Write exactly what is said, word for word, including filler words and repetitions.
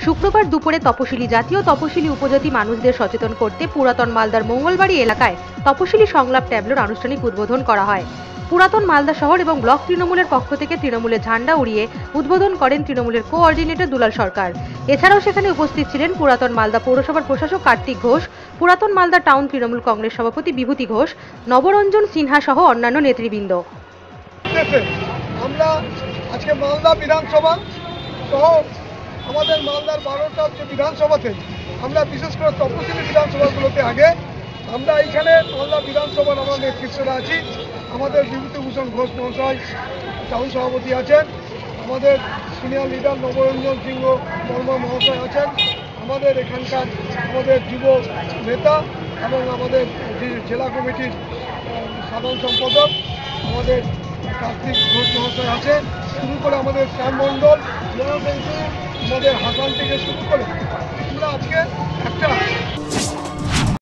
শুক্রবার দুপুরে তপশিলি জাতি ও তপশিলি উপজাতি মানুষদের সচেতন করতে পুরাতন মালদার মঙ্গলবাড়ি এলাকায় তপশিলি সংলাপ ট্যাবলোর আনুষ্ঠানিক উদ্বোধন করা হয়। পুরাতন মালদা শহর এবং ব্লক তৃণমূলের পক্ষ থেকে তৃণমূলের ঝান্ডা উড়িয়ে উদ্বোধন করেন তৃণমূলের কোঅর্ডিনেটর দুলাল সরকার। এছাড়াও সেখানে উপস্থিত ছিলেন পুরাতন মালদা পৌরসভার প্রশাসক কার্তিক ঘোষ, পুরাতন মালদা টাউন তৃণমূল কংগ্রেস সভাপতি বিভূতি ঘোষ, নবরঞ্জন সিনহা সহ অন্যান্য নেতৃবৃন্দ। আমরা আজকে মালদা বিধানসভা সহ আমাদের মালদার বারোটা যে বিধানসভাতে আমরা বিশেষ করে তপশিলি বিধানসভাগুলোতে আগে আমরা এইখানে মালদা বিধানসভার আমার নেতৃত্বরা আছি। আমাদের বিভূতিভূষণ ঘোষ মহাশয় টাউন সভাপতি আছেন, আমাদের সিনিয়র লিডার নবরঞ্জন সিংহ বর্মা মহাশয় আছেন, আমাদের এখানকার আমাদের যুব নেতা এবং আমাদের জেলা কমিটির সাধারণ সম্পাদক আমাদের কার্তিক ঘোষ মহাশয় আছেন, শুরু করে আমাদের শ্যাম মণ্ডল, আমাদের হাসান থেকে শুরু করে আমরা আজকে একটা